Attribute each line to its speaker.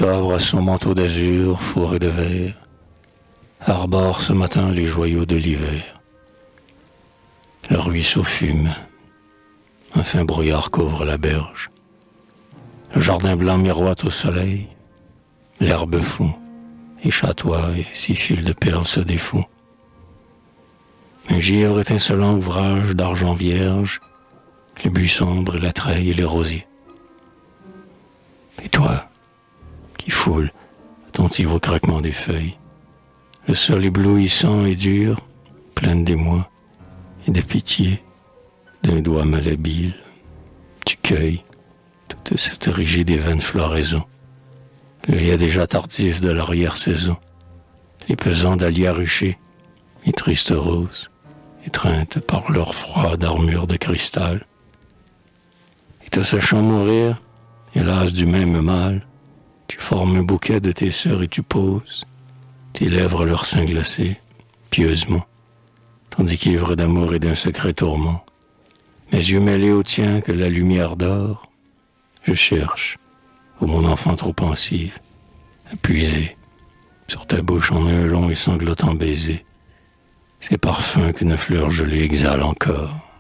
Speaker 1: octobre à son manteau d'azur fourré de verre arbore ce matin les joyaux de l'hiver. Le ruisseau fume, un fin brouillard couvre la berge. Le jardin blanc miroite au soleil, l'herbe fond et chatoie et six fils de perles se défont. Un givre étincelant ouvrage d'argent vierge, les buis sombres et la treille et les rosiers. Et toi, qui foule, attentive au craquement des feuilles, le sol éblouissant et dur, plein d'émoi et de pitié, d'un doigt malhabile, tu cueilles toute cette rigide et vaine floraison, l'œillet déjà tardif de l'arrière-saison, les pesants dahlias ruchés, et tristes roses, étreintes par leur froide armure de cristal. Et te sachant mourir, hélas du même mal, tu formes un bouquet de tes sœurs et tu poses tes lèvres à leur sein glacé, pieusement, tandis qu'ivre d'amour et d'un secret tourment, mes yeux mêlés aux tiens que la lumière dort, je cherche, ô mon enfant trop pensive, à puiser sur ta bouche en un long et sanglotant baiser, ces parfums qu'une fleur gelée exhale encore.